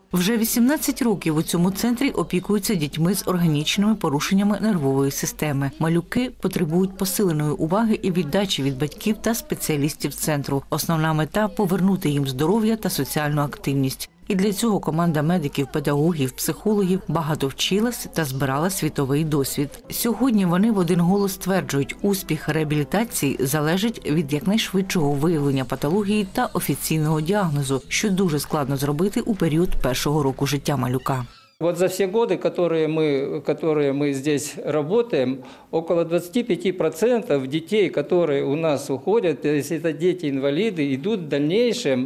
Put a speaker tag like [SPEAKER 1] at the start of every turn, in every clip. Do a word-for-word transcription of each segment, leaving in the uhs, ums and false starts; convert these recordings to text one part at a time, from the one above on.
[SPEAKER 1] Вже вісімнадцять років у цьому центрі опікуються дітьми з органічними порушеннями нервової системи. Малюки потребують посиленої уваги і віддачі від батьків та спеціалістів центру. Основна мета – повернути їм здоров'я та соціальну активність. І для цього команда медиків, педагогів, психологів багато вчилась та збирала світовий досвід. Сьогодні вони в один голос стверджують, успіх реабілітації залежить від якнайшвидшого виявлення патології та офіційного діагнозу, що дуже складно зробити у період першого року життя малюка.
[SPEAKER 2] Вот за все годы, которые мы, которые мы здесь работаем, около двадцати пяти процентов детей, которые у нас уходят, то есть это дети-инвалиды, идут в дальнейшем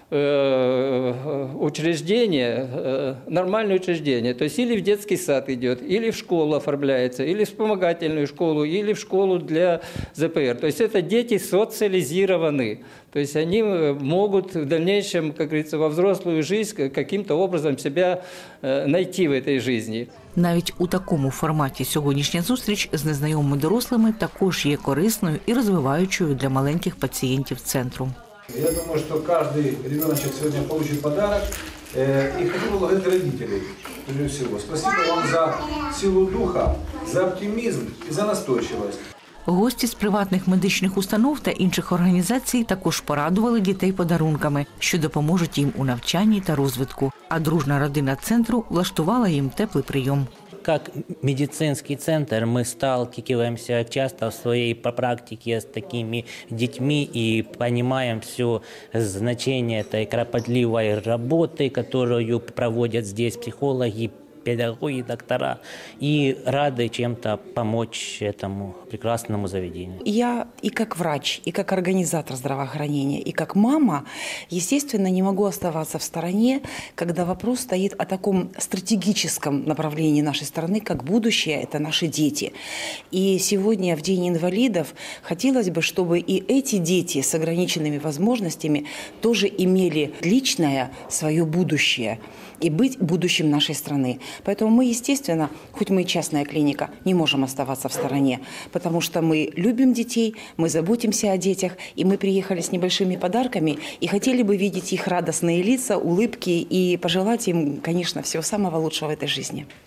[SPEAKER 2] учреждение, нормальное учреждение, то есть или в детский сад идет, или в школу оформляется, или в вспомогательную школу, или в школу для зэ пэ эр. То есть это дети социализированы, то есть они могут в дальнейшем, как говорится, во взрослую жизнь каким-то образом себя найти в этой жизни.
[SPEAKER 1] Навіть у такому форматі сьогоднішня зустріч з незнайомими дорослими також є корисною і розвиваючою для маленьких пацієнтів центру.
[SPEAKER 3] Я думаю, что каждый ребеночек сегодня получит подарок. И хочу поблагодарить родителей, прежде всего. Спасибо вам за силу духа, за оптимизм и за настойчивость.
[SPEAKER 1] Гості з приватних медичних установ та інших організацій також порадували дітей подарунками, що допоможуть їм у навчанні та розвитку. А дружна родина центру влаштувала їм теплий прийом.
[SPEAKER 4] Как медицинский центр мы сталкиваемся часто в своей практике с такими детьми и понимаем все значение этой кропотливой работы, которую проводят здесь психологи, педагоги, доктора, и рады чем-то помочь этому прекрасному заведению.
[SPEAKER 5] Я и как врач, и как организатор здравоохранения, и как мама, естественно, не могу оставаться в стороне, когда вопрос стоит о таком стратегическом направлении нашей страны, как будущее – это наши дети. И сегодня, в День инвалидов, хотелось бы, чтобы и эти дети с ограниченными возможностями тоже имели личное свое будущее и быть будущим нашей страны. Поэтому мы, естественно, хоть мы и частная клиника, не можем оставаться в стороне, потому что мы любим детей, мы заботимся о детях, и мы приехали с небольшими подарками и хотели бы видеть их радостные лица, улыбки и пожелать им, конечно, всего самого лучшего в этой жизни.